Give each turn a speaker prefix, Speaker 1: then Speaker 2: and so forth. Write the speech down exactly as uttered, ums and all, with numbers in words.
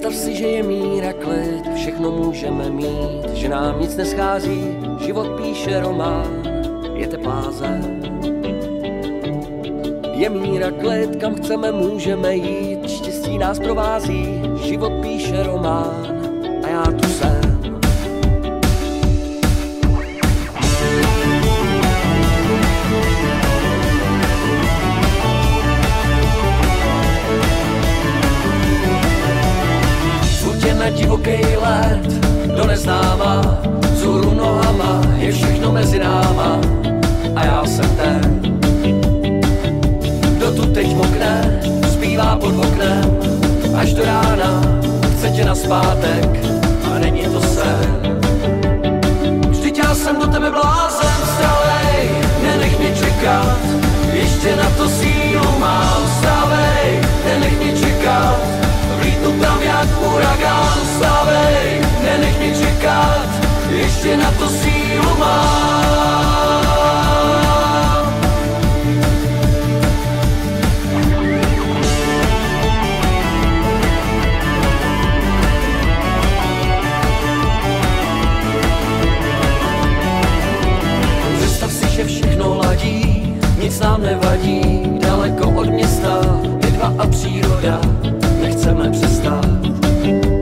Speaker 1: Představ si, že je mír a klid, všechno můžeme mít, že nám nic neschází, život píše román, je teplá zem. Je mír a klid, kam chceme, můžeme jít, štěstí nás provází, život píše román a já tu jsem. Na divoký let, do neznáma, vzhůru nohama, je všechno mezi náma a já jsem ten, kdo tu teď mokne, zpívá pod oknem, až do rána, chce tě nazpátek a není to sen. Vždyť já jsem do tebe blázen, vstávej, nenech mě čekat, ještě na to sílu mám, vstávej, nenech mě čekat, vlítnu tam jak uragán, vstávej, nenech mě čekat, ještě na to sílu mám. Představ si, že všechno ladí, nic nám nevadí, daleko od města, my dva a příroda, nechceme přestát.